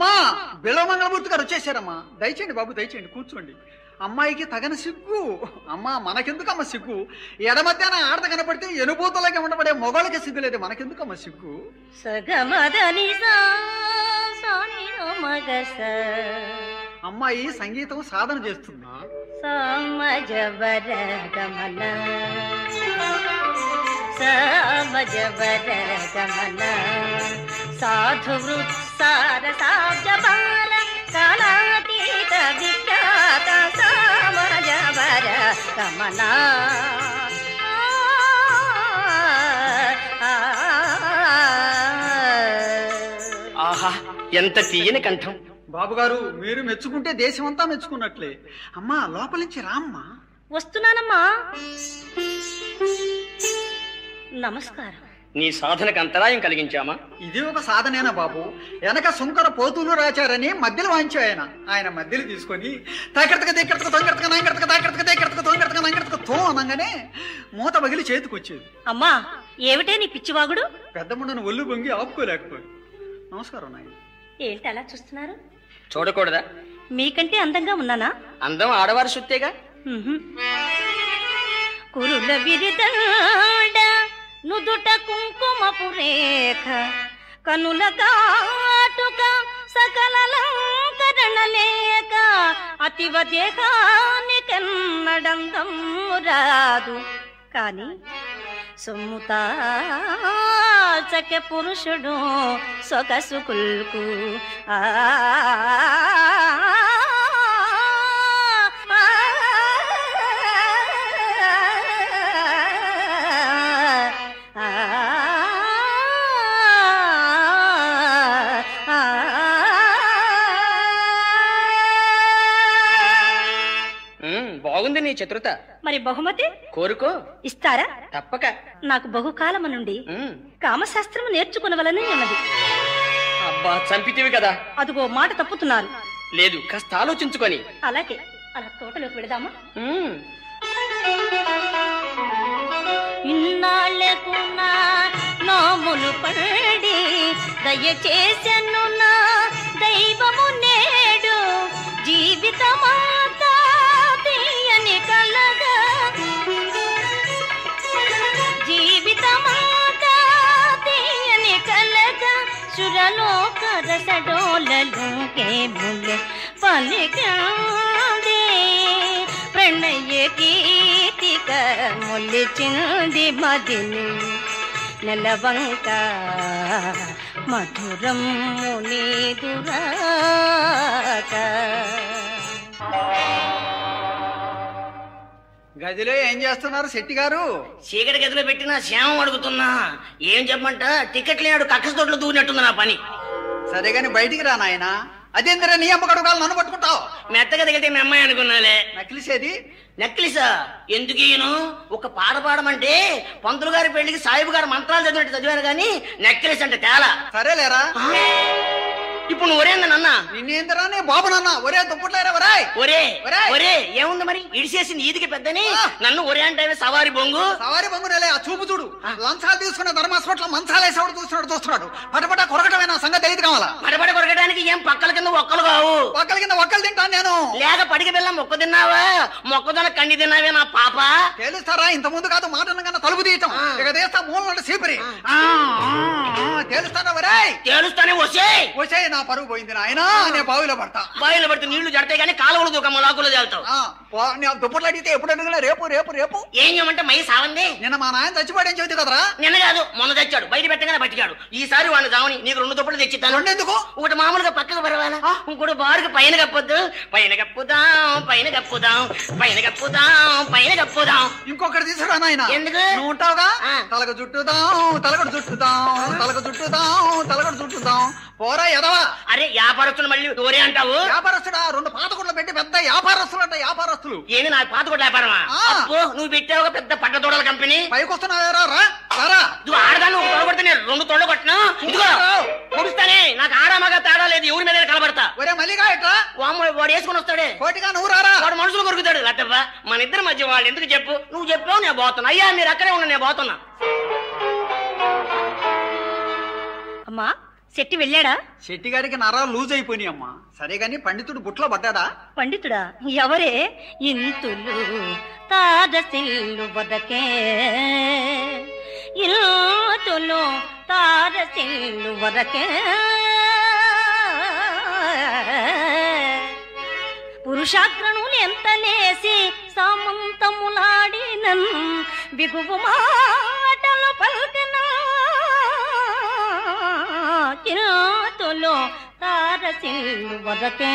అమ్మా బిలమంగళమూర్తి గారు వచ్చేసారమ్మా. దయచేయండి బాబు, దయచేయండి, కూర్చోండి. అమ్మాయికి తగని సిగ్గు. అమ్మా మనకెందుకమ్మ సిగ్గు? ఎడమధ్యాన ఆడత కనపడితే ఎనుభూతులకి ఉండబడే మొగళ్ళకి సిగ్గు లేదు, మనకెందుకమ్మ సిగ్గు? అమ్మాయి సంగీతం సాధన చేస్తున్నా. సాధు కాలాతీత విఖ్యాత సమాజవర గమన. ఆహా, ఎంత తీయని కంఠం! బాబుగారు మీరు మెచ్చుకుంటే దేశమంతా మెచ్చుకున్నట్లే. అమ్మా లోపల నుంచి రామ్మా. వస్తున్నానమ్మా. నమస్కారం. నీ సాధనకు అంతరాయం కలిగించామా? ఇది ఒక సాధనేనా బాబు? వెనక సుంకర పోతులు రాచారని మధ్యలో వాయించాయి ఆయన మధ్యలో తీసుకొని అనగానే మూత పగిలి చేతికి వచ్చేది. అమ్మా ఏమిటే నీ పిచ్చివాగుడు? పెద్ద ముండను ఒళ్ళు బొంగి ఆపుకోలేకపోయి. నమస్కారం నాయన. ఏంటి అలా చూస్తున్నారు? చూడకూడదా? మీకంటే అందంగా ఉన్నానా? అందం ఆడవారి సుత్తేగా. కురుల విరిదండ నుదుట కుంకుమపు రేఖ కనుల కాటుక సకలలంకరణ లేక అతివ దేహానికెన్నడందం రాదు. కాని సొమ్ముతాచక పురుషుడు సొగసు కుల్కు బాగుంది నీ చతురత. మరి బహుమతి కోరుకో. ఇస్తారా? తప్పక. నాకు బహుకాలము నుండి కామశాస్త్రము నేర్చుకునవలనే ఉన్నది. అబ్బా చంపితివి కదా. అదిగో మాట తప్పుతున్నారు. లేదు, కాస్త ఆలోచించుకొని. అలాగే, అలా తోటలోకి వెళదామా? ఇన్నాళ్లకు నా నోములు పడి దయచేసెను నా దైవము నేడు జీవితమాత తీయని కలగా జీవితమాత తీయని కలగా సురలోక రసడోలలోకే ముల్లె పలికాదే ప్రణయ గీతిక మొలిచింది మదిని నెలవంక మధురం మునిదురాక. గదిలో ఏం చేస్తున్నారు శెట్టి గారు? చీకటి గదిలో పెట్టిన శ్యామం అడుగుతున్నా. ఏం చెప్పమంట? టికెట్ లేడు, కక్కస తోటలో దూరినట్టుంది నా పని. సరే గాని బయటికి రా నాయన. అదేంద్ర నీ అమ్మ కడుగాలు నన్ను పట్టుకుంటావు? మెత్తగా దిగితే మీ అమ్మాయి అనుకున్నాలే. నక్లిసేది? నెక్లిసా? ఎందుకు ఈయను? ఒక పాట పాడమంటే పంతులు గారి పెళ్లికి సాయిబు గారు మంత్రాలు చదివినట్టు చదివాను గాని నెక్లెస్ అంటే తేలా. సరేలేరా. ఇప్పుడు నువ్వు ఒరేందనన్నా? నిన్నేందరా నీ బాబు నాన్న ఒరే దుప్పట్లేరా ఒరాయ్? ఒరే ఒరే ఏముంది మరి? ఇడిసేసింది ఈదికి పెద్దని నన్ను ఒరే అంటే సవారి బొంగు. సవారి బొంగు నెలే. ఆ చూపు చూడు. లంచాలు తీసుకున్న ధర్మాస్పట్ల మంచాలేసేవాడు చూస్తున్నాడు. పటపట కొరకటమైన సంగతి తెలియదు కావాలా? పటపట కొరకడానికి ఏం పక్కల కింద ఒక్కలు కావు. పక్కల కింద ఒక్కలు తింటాను నేను. లేక పడికి బెల్లం మొక్క తిన్నావా? మొక్కజొన్న కండి తిన్నావే నా పాప. తెలుస్తారా? ఇంత ముందు కాదు మాట కన్నా తలుపు తీయటం. ఇక తీస్తా మూలంటే సీపరి. తెలుస్తారా ఒరాయ్? తెలుస్తానే వచ్చే నా పరువు పోయింది నాయన. నేను బావిలో పడతా. బావిలో పడితే నీళ్లు జడతాయి కానీ కాలువలు దూకమ్మ లాకులో చేస్తావు. దుప్పట్లు అడిగితే ఎప్పుడు అడిగినా రేపు రేపు రేపు ఏం చేయమంటే మై సావంది. నిన్న మా నాయన చచ్చిపోయాడని చెబుతుంది కదరా? నిన్న కాదు మొన్న తెచ్చాడు. బయట పెట్టగానే బతికాడు. ఈసారి వాడిని చావని నీకు 2 దుప్పట్లు తెచ్చిస్తాను. ఎందుకు? ఒకటి మామూలుగా పక్కకు పరవాలా, ఇంకోటి బారుగా పైన కప్పొద్దు. పైన కప్పుదాం పైన కప్పుదాం పైన కప్పుదాం పైన కప్పుదాం. ఇంకొకటి తీసుకురా నాయన. ఎందుకు? నువ్వు ఉంటావుగా. తలకు చుట్టుదాం తలకడు చుట్టుదాం తలకు చుట్టుదాం తలకడు చుట్టుదాం. పోరా ఎదవా. అరే వ్యాపారస్తులు మళ్ళీ దూరే అంటావు? వ్యాపారస్తుడా? 2 పాతకుళ్ళు పెట్టి పెద్ద వ్యాపారస్తులు అంట. వ్యాపారస్తులు ఏంది నా పాతకొట్ల వ్యాపారమా? నువ్వు పెట్టావు పెద్ద పట్ట తోడల కంపెనీ. పైకి వస్తున్నారా? ఆడదాన్ని ఒక తోడ కొడితే 2 తోడలు కొట్టినా ఇదిగో పొడుస్తానే. నాకు ఆడామగా తేడా లేదు. ఎవరి మీద కలబడతా. ఒరే మల్లిగా ఎట్రా? వాడు వేసుకుని వస్తాడే కోటిగా. నువ్వు రారా? వాడు మనుషులు కొరుకుతాడు. లట్టబ్బా మన ఇద్దరి మధ్య వాళ్ళు ఎందుకు చెప్పు? నువ్వు చెప్పావు నేను పోతున్నా. అయ్యా మీరు అక్కడే ఉన్నా నేను పోతున్నా. అమ్మా శెట్టి వెళ్ళాడా? శెట్టి గారికి నరాలు లూజ్ అయిపోయినాయి అమ్మా. సరే గాని పండితుడు బుట్లో పడ్డాడా? పండితుడా? ఎవరే? ఇంతులు తారసిల్లు వదకే, ఇంతులు తారసిల్లు వదకే, పురుషాగ్రణులు ఎంత నేసి సామంతములాడినన్ బిగువు మాటలు పలికిన కిరాతులు తారసిల్లు వదకే,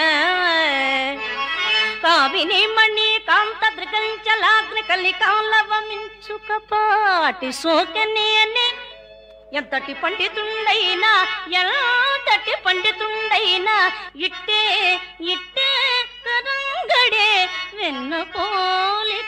కావిని మణి కాంత త్రికంచలాగ్ని కలికాలవమించుకపాటి సోకని అని ఎంతటి పండితుండైనా ఎంతటి పండితుండైనా ఇట్టే ఇట్టే కరంగడే వెన్న పోలిక.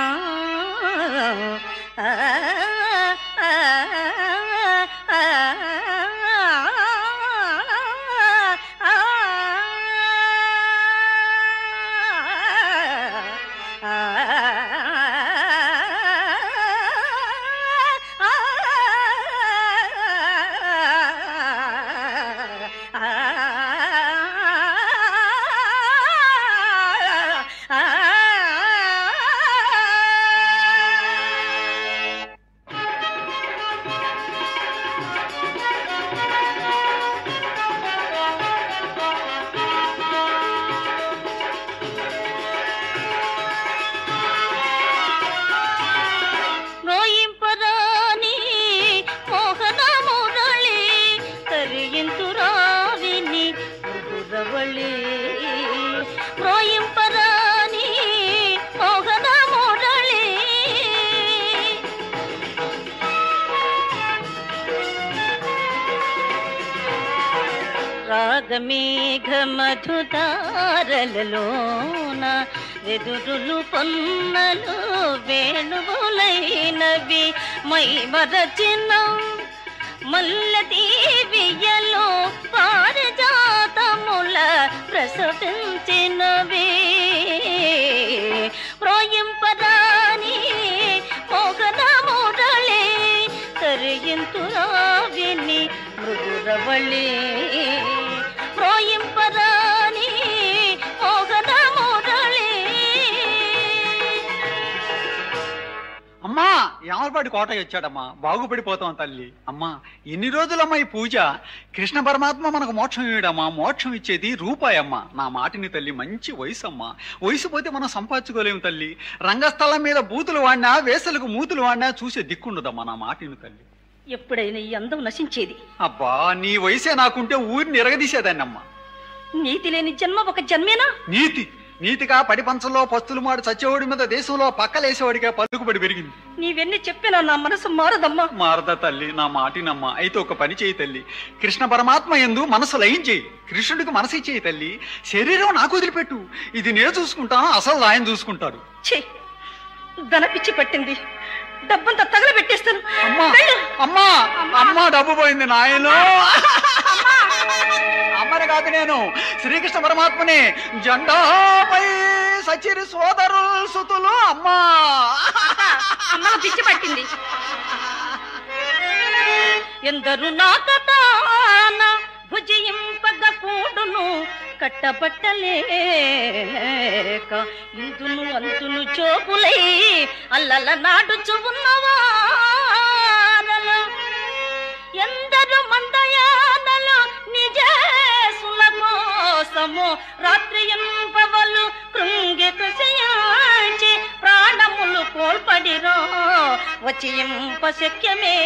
రాగమేఘ మధుదారలలోన వెదురులు పొన్నలు వేణువులైనవి మై మరచిన మల్లదీవియలో పారిజాతముల ప్రసవించినవి. ప్రోయింపరాని మోహన మురళి కరియింతురావిని మృదురవళి. ప్రోయింపరాని మోహన మురళి. అమ్మా యామలపాటి కోటయ్య వచ్చాడమ్మా, బాగుపడిపోతాం తల్లి. అమ్మా ఎన్ని రోజులమ్మా ఈ పూజ? కృష్ణ పరమాత్మ మనకు మోక్షం ఇవ్వడమ్మా, మోక్షం ఇచ్చేది రూపాయి అమ్మా. నా మాటిని తల్లి, మంచి వయసు అమ్మా. వయసు పోతే మనం సంపాదించుకోలేము తల్లి. రంగస్థలం మీద బూతులు వాడినా వేసలకు మూతులు వాడినా చూసే దిక్కుండదమ్మా. నా మాటిని తల్లి. ఎప్పుడైనా ఈ అందం నశించేది? అబ్బా నీ వయసే నాకుంటే ఊరిని ఎరగదీసేదాన్నమ్మా. నీతి లేని జన్మ ఒక జన్మేనా? నీతి నీతిగా పడి పంచంలో పస్తులు మాడు చచ్చేవాడి మీద దేశంలో పక్కలేసేవాడిగా పలుకుబడి పెరిగింది. నీవెన్ని చెప్పినా నా మనసు మారదమ్మా. మారదా తల్లి? నా మాటినమ్మా. అయితే ఒక పని చేయి తల్లి, కృష్ణ పరమాత్మ యందు మనసు లయం చేయి, కృష్ణుడికి మనసు ఇచ్చేయి తల్లి. శరీరం నాకు వదిలిపెట్టు, ఇది నేను చూసుకుంటాను, అసలు ఆయన చూసుకుంటాడు. ఛీ, ధన పిచ్చి పట్టింది, డబ్బంతా తగలబెట్టేస్తాను. అమ్మా అమ్మా అమ్మా డబ్బు పోయింది నాయనో. అమ్మని కాదు నేను శ్రీకృష్ణ పరమాత్మని జెండాపై సచిరి సోదరులు సుతులు. అమ్మా అమ్మ పిచ్చి పట్టింది. ఎందరు నాకతాన భుజింపగ కూడును కట్టబట్టలేక ఇందును అంతును చోపులై అల్లల నాడుచు ఉన్నవారలు ఎందరు మందయానలు నిజేసుల కోసము రాత్రి ఎంపవలు కృంగి కృషించి ప్రాణములు కోల్పడిరో వచ్చి ఎంప శక్యమే.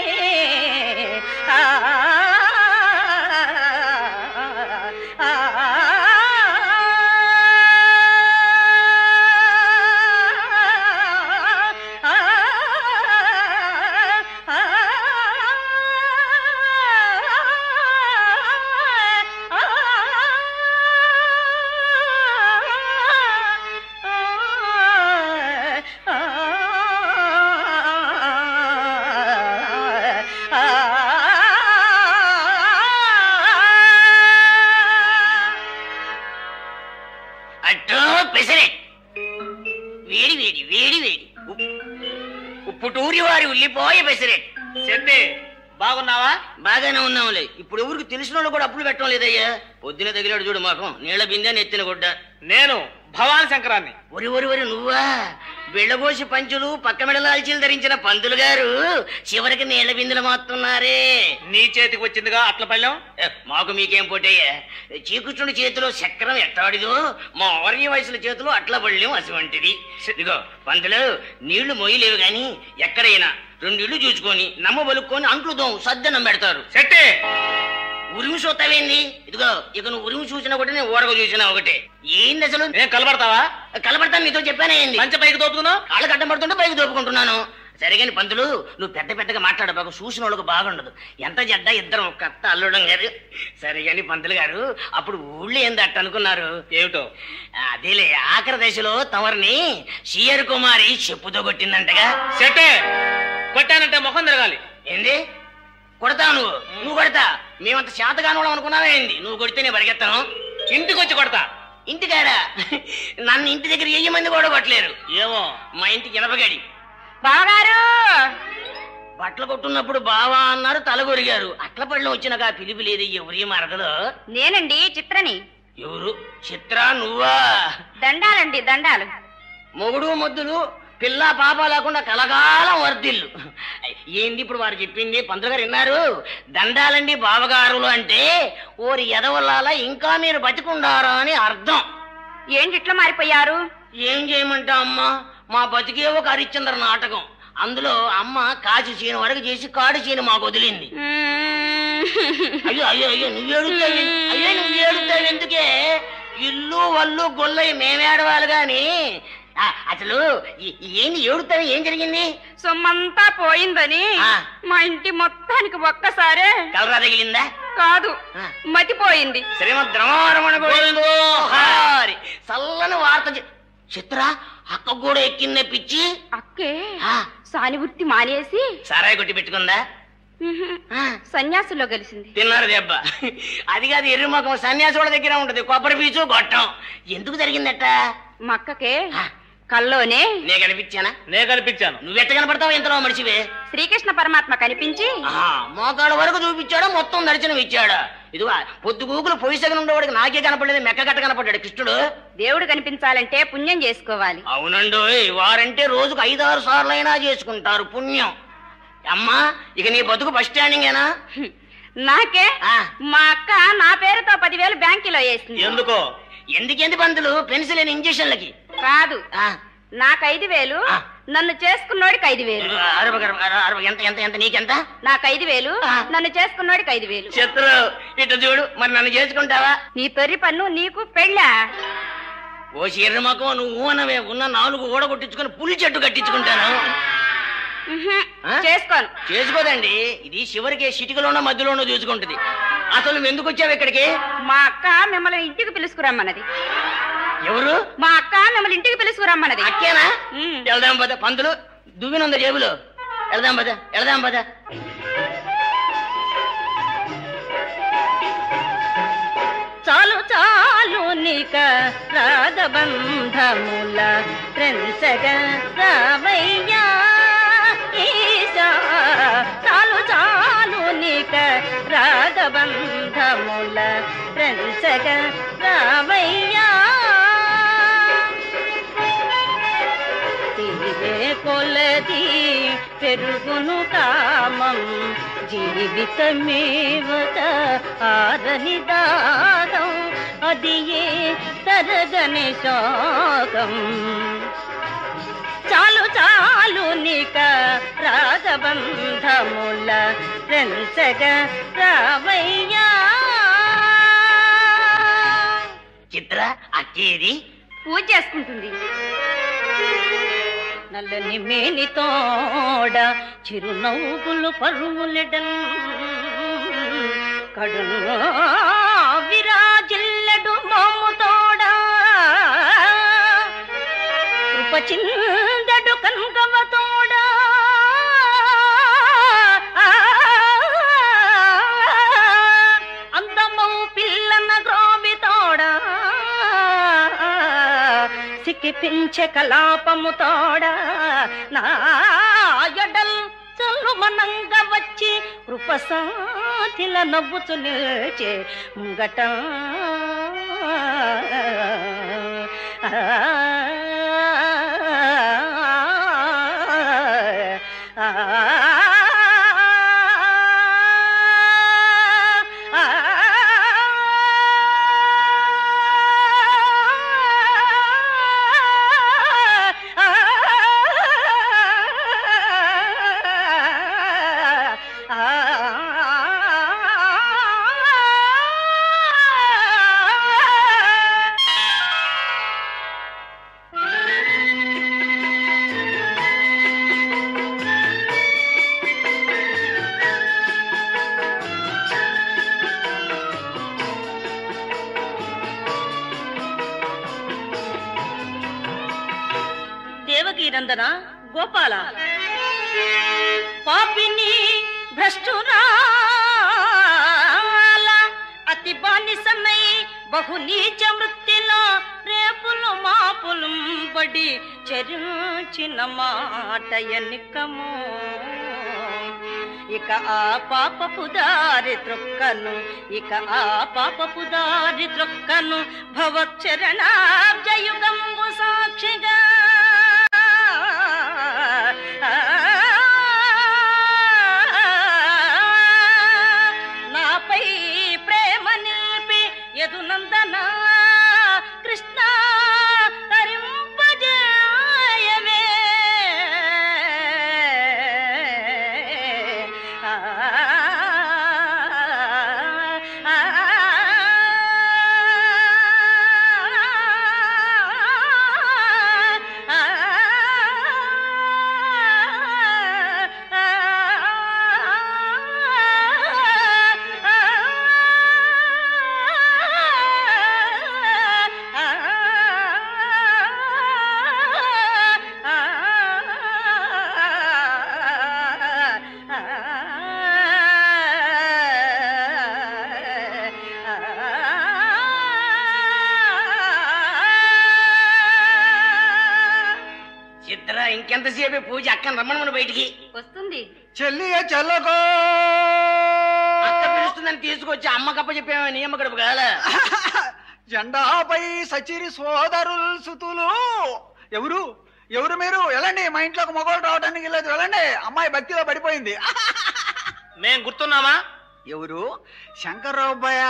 ఉప్పుటూరి వారి ఉల్లిపోయ పెసిరెట్. చెట్టే బాగున్నావా? బాగానే ఉన్నాంలే. ఇప్పుడు ఎవరికి తెలిసిన వాళ్ళు కూడా అప్పులు పెట్టడం లేదయ్యా. పొద్దున తగిలాడు చూడు మాకు నీళ్ల బిందె నెత్తిన గుడ్డ. నేను భవాని శంకరాన్ని. ఒరి నువ్వా? బిళ్ళబోసి పంచులు పక్క మెడలాల్చీలు ధరించిన పంతులు గారు చివరికి నీళ్ల బిందెలు మాత్తున్నారే. నీ చేతికి వచ్చిందిగా అట్ల పళ్ళెం. మాకు మీకేం పోటయ్యా? చీకృష్ణుడి చేతిలో చక్రం ఎట్టాడిదో మా ఆర్య వయసుల చేతిలో అట్ల పళ్ళెం అటువంటిది. ఇదిగో పంతులు, నీళ్లు మొయ్యలేవు గాని ఎక్కడైనా 2 ఇళ్ళు చూసుకొని నమ్మ బలుక్కొని అంట్లుదాం సద్దనం పెడతారు. సెట్టే ఉరిమి చూస్తావేంది? ఇదిగో ఇక నువ్వు ఉరిమి చూసినా ఒకటి, నేను ఊరగ చూసినా ఒకటే. ఏంది అసలు? నేను కలబడతావా? కలబడతాను, నీతో చెప్పానేంది? మంచి పైకి దోపుతున్నావు. వాళ్ళకి అడ్డం పడుతుంటే పైకి దోపుకుంటున్నాను. సరిగాని పంతులు, నువ్వు పెద్దగా మాట్లాడబాకు, చూసిన వాళ్ళకు బాగుండదు. ఎంత జడ్డ ఇద్దరం ఒక అత్త అల్లుడం గారు. సరిగాని పంతులు గారు, అప్పుడు ఊళ్ళో ఏంది అట్ట అనుకున్నారు? ఏమిటో? అదేలే, ఆఖరి దశలో తమరిని సిఆర్ కుమారి చెప్పుతో కొట్టిందంటగా. సెట్టే కొట్టానంటే ముఖం తిరగాలి. ఏంది కొడతావు? నువ్వు కొడతా? మేమంత శాతగానోళం అనుకున్నావా ఏంది? నువ్వు కొడితే నేను పరిగెత్తాను. ఇంటికి వచ్చి కొడతా. ఇంటికాడా? నన్ను ఇంటి దగ్గర 1000 మంది కూడా కొట్టలేరు. ఏమో, మా ఇంటికి ఎనపగాడి బావగారు బట్టలు కొట్టున్నప్పుడు బావా అన్నారు, తలగొరిగారు. అట్ల పళ్ళు వచ్చినాక పిలిపి లేదు. ఎవరి మరదలో? నేనండి చిత్రని. ఎవరు? చిత్ర నువ్వా? దండాలండి దండాలు. మొగుడు మొద్దులు పిల్ల పాప లేకుండా కలగాలం వర్దిల్లు. ఏంది ఇప్పుడు వారు చెప్పింది? పంతులు గారు విన్నారు? దండాలండి బావగారులు అంటే ఓరి ఎదవల్లాల ఇంకా మీరు బతికుండారా అని అర్థం. ఏంటి ఇట్లా మారిపోయారు? ఏం చేయమంటా అమ్మా, మా బతికే ఒక హరిశ్చంద్ర నాటకం. అందులో అమ్మ కాచి చీన వరకు చేసి కాడు చీన మాకు వదిలింది. అయ్యో నువ్వు ఏడుతావు ఎందుకే? ఇల్లు వల్లు గొల్లయి మేమేడవాలి గాని అసలు ఏంది ఏడుతావు? ఏం జరిగింది? సొమ్మంతా పోయిందని మా ఇంటి మొత్తానికి ఒక్కసారే కలరా తగిలిందా? కాదు, మతిపోయింది. శ్రీమద్రమణ చల్లని వార్త. చిత్ర అక్క కూడా ఎక్కిందే పిచ్చి. అక్కే సాని వృత్తి మానేసి సారాయి కొట్టి పెట్టుకుందా? సన్యాసుల్లో కలిసింది. తిన్నారు దెబ్బ. అది కాదు, ఎర్రి మొఖం సన్యాసుల దగ్గర ఉంటది కొబ్బరి పీచు గొట్టం. ఎందుకు జరిగిందట? మా అక్కకే కల్లోనే నే కనిపించానా? నే కనిపించాను. నువ్వెట్ట కనపడతావు? ఎంతలో మనిషివే. శ్రీకృష్ణ పరమాత్మ కనిపించి మోకాళ్ళ వరకు చూపించాడా? మొత్తం దర్శనం ఇచ్చాడా? ఇదిగో పొద్దు గూకులు పొయ్యిసగన ఉండేవాడికి నాకే కనపడలేదు, మెక్క గట్ట కనపడ్డాడు కృష్ణుడు. దేవుడు కనిపించాలంటే పుణ్యం చేసుకోవాలి. అవునండో, వారంటే రోజుకు 5-6 సార్లైనా చేసుకుంటారు పుణ్యం. అమ్మా, ఇక నీ బతుకు బస్ స్టాండింగేనా? నాకే మా అక్క నా పేరుతో 10,000 బ్యాంకులో వేసింది. ఎందుకో? ఎందుకేంది పంతులు? పెన్సిల్ ఇంజక్షన్లకి కాదు, నాకు 5,000, నన్ను చేసుకున్నోడికి 5,000. ఎంత ఎంత ఎంత? నీకెంత? నాకు 5,000, నన్ను చేసుకున్నోడికి 5,000. శత్రు ఇట్ట చూడు, మరి నన్ను చేసుకుంటావా? నీ తొర్రి పన్ను నీకు పెళ్ళా? ఓ శరీరమకం, నువ్వు అనవే ఉన్న 4 ఓడ కొట్టించుకుని పులి చెట్టు కట్టించుకుంటాను. చేసుకోను. చేసుకోదండి, ఇది చివరికి చిటికలోనో మధ్యలోనో చూసుకుంటది. అసలు నువ్వు ఎందుకు వచ్చావు ఇక్కడికి? మా అక్క మిమ్మల్ని ఇంటికి పిలుచుకురమ్మన్నది. ఎవరు? మా అక్క మిమ్మల్ని ఇంటికి పిలుచుకురమ్మన్నది. అక్కేనా? వెళ్దాం పద. పంతులు దువ్వినుందా జేబులో? వెళ్దాం పద. చాలు నీక రాగబంధముల త్రెంచగ రావయ్యా ఈశా. చాలు నీక రాగబంధముల త్రెంచగ రావయ్యా. తీరే కొలది పెరుగును కామం, జీవితమేవత ఆరని దారం, అది ఏ తరగని శోకం. చాలు నీక రాగబంధముల రెంచగ రావయ్యా. చిత్ర అక్కేది? పూజ చేసుకుంటుంది. నల్లని మేనితోడ చిరునవ్వులు పరువులెడన్, కడును విరాజిల్లెడు మోముతోడ, కృపచిందడు కన్కవతోడ, అందమౌ పిల్లన గ్రోబితోడ, సిక్కిపించే కలాపము తోడ, నా ఎడల్ చల్లు మనంగ వచ్చి కృపసాతిల నవ్వుచు నిల్చే ముంగట దేవకీనందన గోపాల పాపిని భ్రష్టురాల అతి బానిసమై బహు నీచ వృత్తిలో రేపులు మాపులు బడి చరించిన మాట ఎన్నికము ఇక ఆ పాపపు దారి త్రొక్కను భవచ్చరణాబ్జయుగంబు సాక్షిగా నాపై ప్రేమ నిలిపి యదునందన కృష్ణ తరింపజేయవే ఇంకెంతసేపు పూజ అక్కని రమ్మను బయటికి వస్తుంది. చెల్లి చెల్లకో అక్క పిలుస్తుందని తీసుకొచ్చి అమ్మకప్ప చెప్పామని అమ్మ గడుపు కాల జెండాపై సచిరి సోదరులు సుతులు ఎవరు ఎవరు మీరు వెళ్ళండి, మా ఇంట్లోకి మగవాళ్ళు రావడానికి లేదు, వెళ్ళండి. అమ్మాయి భక్తిలో పడిపోయింది. మేం గుర్తున్నామా? ఎవరు? శంకర్రావుబ్బయ్య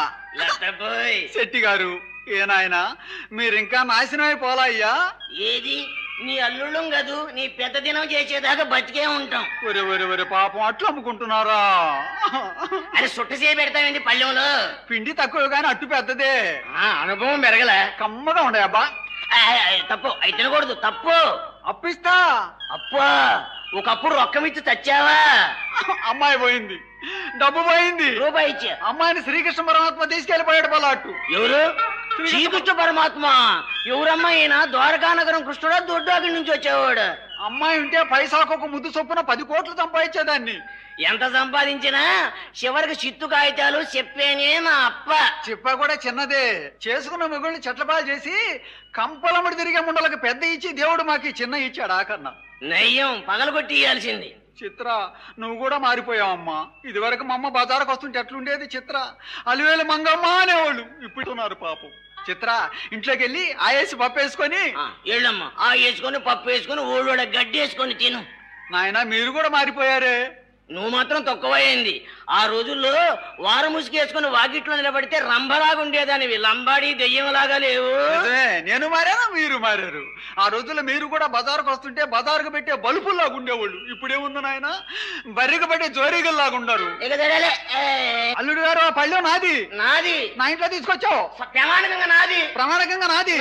శెట్టి గారు. ఏనాయన మీరు ఇంకా నాశనమైపోలా అయ్యా. ఏది నీ అల్లుళ్ళం కదూ, నీ పెద్ద దినం చేసేదాకా బతికే ఉంటాం. ఒరే పాపం అట్లు అమ్ముకుంటున్నారా? అది సుట్ట చేయబెడతామండి పళ్ళెంలో. పిండి తక్కువ గాని అట్టు పెద్దదే. అనుభవం పెరగల కమ్మగా ఉండే అబ్బా. తప్పు అయితే తినకూడదు, తప్పు. అప్పిస్తా. అప్పా ఒకప్పుడు రొక్కం ఇచ్చి చచ్చావా? అమ్మాయి పోయింది, డబ్బు పోయింది, రూపాయి ఇచ్చి అమ్మాయిని శ్రీకృష్ణ పరమాత్మ తీసుకెళ్లిపోయాడు పలాట్టు. ఎవరు? శ్రీకృష్ణ పరమాత్మ. ఎవరమ్మా ఈయన? ద్వారకానగరం కృష్ణుడా దొడ్డాకి నుంచి వచ్చేవాడు. అమ్మాయి ఉంటే పైసాకు ముద్దు చొప్పున 10 కోట్లు సంపాదించేదాన్ని. ఎంత సంపాదించినా చివరికి చిత్తు కాగితాలు చెప్పేనే నా అప్ప. చెప్ప కూడా చిన్నదే. చేసుకున్న మొగుల్ని చెట్లపాలు చేసి కంపలముడి తిరిగే ముండలకు పెద్ద ఇచ్చి దేవుడు మాకి చిన్న ఇచ్చాడు. ఆకన్నా నయ్యం పగలగొట్టి ఇయ్యాల్సింది. చిత్ర నువ్వు కూడా మారిపోయావమ్మా. ఇది వరకు మా అమ్మ బజారుకు వస్తుంటే ఎట్లుండేది చిత్ర? అలివేలు మంగమ్మ అనేవాళ్ళు, ఇప్పుడు పాపం. చిత్ర ఇంట్లోకి వెళ్ళి ఆయేసి పప్పు వేసుకొని ఏళ్ళమ్మా ఆ వేసుకొని పప్పు వేసుకొని ఊళ్ళోడ గడ్డి వేసుకొని తిను. నాయన మీరు కూడా మారిపోయారే. నువ్వు మాత్రం తక్కువైంది. ఆ రోజుల్లో వారం ముసుగేసుకుని వాకిట్లో నిలబడితే రంభలాగా ఉండేదానివి, లంబాడి దెయ్యంలాగా లేవు. నేను మారాను, మీరు మారారు. ఆ రోజుల్లో మీరు కూడా బజారుకు వస్తుంటే బజారుకు పెట్టే బలుపుల్లాగా ఉండేవాళ్ళు. ఇప్పుడేముంది నాయన, బర్రెకు పెట్టే జోరీగల్లాగా ఉండరు. అల్లుడు గారు ఆ పళ్ళెం నాది, నాది నా ఇంట్లో తీసుకొచ్చావు. ప్రమాణికంగా నాది, ప్రమాణికంగా నాది.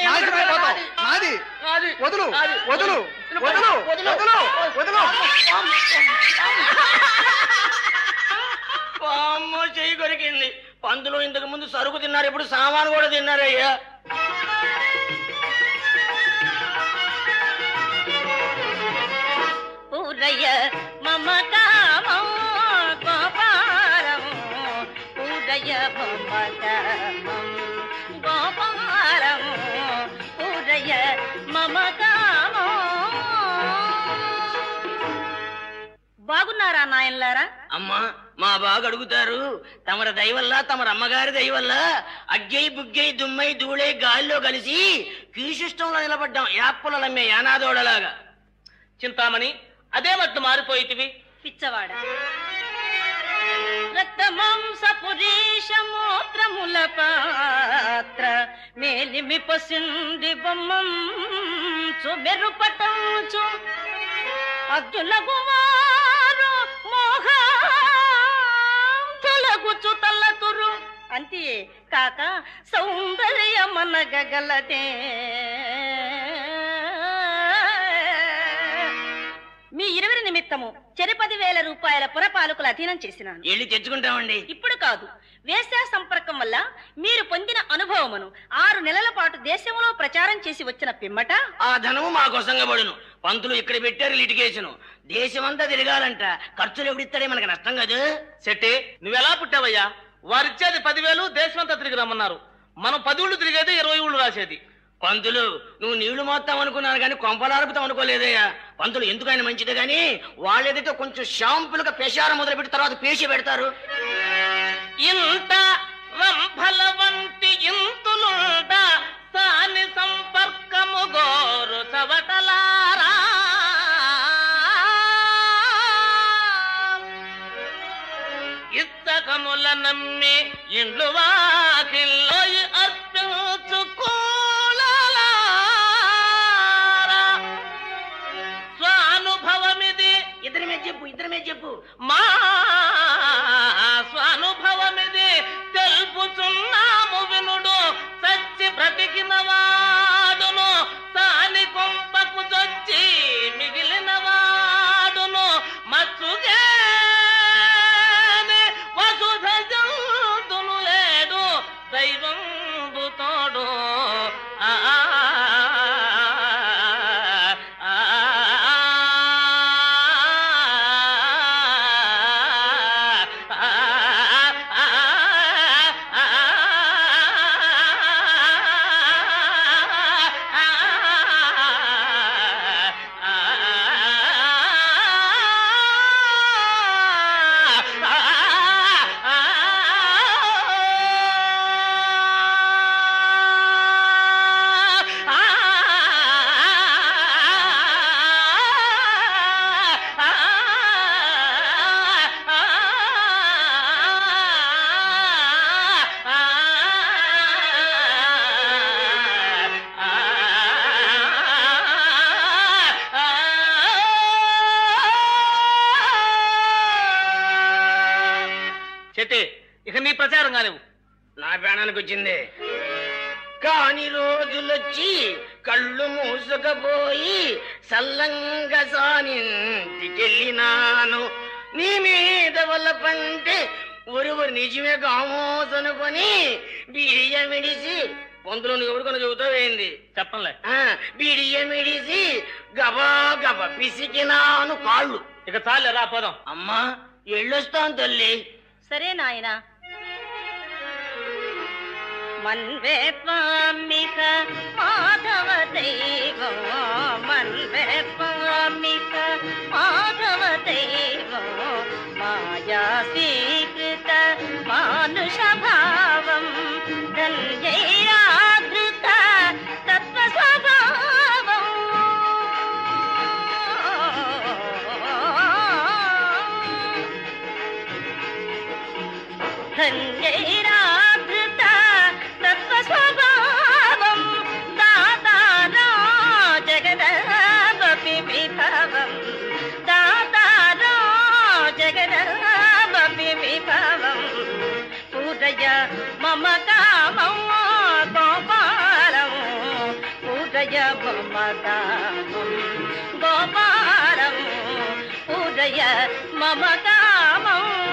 నాది వదులు వదులు వదులు వదులు వదులు. అమ్మో చెయ్యి కొరికింది. పందులు ఇంతకు ముందు సరుకు తిన్నారు, ఇప్పుడు సామాను కూడా తిన్నారయ్యా. పూరయ్య మమకామో గోపారము, పూరయ్య మమకామం గోపారము, పూరయ్య మమకామో బాగున్నారా నాయనలారా? అమ్మా మా బాగా అడుగుతారు. తమర దయవల్ల తమర అమ్మగారి దయవల్ల అగ్గై బుగ్గై దుమ్మై దూళై గాలిలో కలిసి కీశిష్టంలో నిలబడ్డాం. యాప్పలమ్మే యానాదోడలాగా. చింతామణి, అదే మట్టు మారిపోయితివి. పిచ్చవాడ రక్తమాంసపురీషమూత్రముల పాత్ర మేలిమి పసిండి బొమ్మంచు మెరుపటంచు అగ్గుల గుమారు మోహలగుచు తల్లతురు అంతే కాక సౌందర్యమనగలదే. మీ 20 నిమిత్తము 10,000 రూపాయల పురపాలకుల అధీనం చేసినాను. వెళ్ళి తెచ్చుకుంటామండి. ఇప్పుడు కాదు, వేశ్యా సంపర్కం వల్ల మీరు పొందిన అనుభవమును 6 నెలల పాటు దేశంలో ప్రచారం చేసి వచ్చిన పిమ్మట ఆ ధనము మా కోసంగబడును. పంతులు ఇక్కడ పెట్టారు లిటిగేషన్. దేశమంతా తిరగాలంట. ఖర్చులు ఎవడిస్తాడే మనకి నష్టం కాదు. శెట్టి, నువ్వెలా పుట్టావయ్యా? వారిచ్చేది 10,000, దేశమంతా తిరిగి రమ్మన్నారు. మనం 10 ఊళ్ళు తిరిగేది 20 ఊళ్ళు రాసేది. పంతులు, నువ్వు నీళ్లు మోస్తాం అనుకున్నాను కానీ కొంపలారుపుతాం అనుకోలేదయ్యా. పంతులు ఎందుకైనా మంచిదే గాని వాళ్ళేదైతే కొంచెం షాంపులుగా పెషారం మొదలు పెట్టి తర్వాత పేసి పెడతారు. ఇంత రంభల వంటి ఇంతులుండ సాని సంపర్కము గోరు చవటలారా. ఇత్తకముల నమ్మి ఇండ్లు వాకిల్లో అర్పించుకో ఇద్దరమే చెప్పు. మా స్వానుభవమిది తెలుపుచున్నాము వినుడు. సచ్చి బ్రతికిన వాడును సాని కొంపకు చొచ్చి మిగిలిన వాడును మచ్చుగే వసుధ జంతును లేడు దైవంబు తోడు. ఇక నీ ప్రచారం కానివ్వు. నా ప్రాణానికి వచ్చింది. కాని రోజులొచ్చి కళ్ళు మూసుకపోయి సల్లంగా సానింటికెళ్ళినాను. నీ మీద వల్ల పంటే ఒరువురు నిజమే కామోసనుకొని బియ్యమిడిసి పొందులో ఎవరికొని చెబుతావేంది చెప్పంలే. బిడియమిడిసి గబా గబ పిసికినాను కాళ్ళు. ఇక చాలే, రా పోదాం. అమ్మా ఎళ్ళొస్తాను తల్లి. సరే నాయన. మన్వే పామిక మాధవ దైవం, మన్వే పామిక మాధవ దైవం, మాయా స్వీకృత మానుష భావం, ధన్యైరాధృత తత్వ స్వభావం. ధన్యైరాధృత తత్వ స్వభావం, దాతారా జగదపి విభవం, దాతారా జగదపి విభవం. పూజయ మమ కామం గోపాలం, పూజయ మమ కామం గోపాలం, పూజయ మమ కామం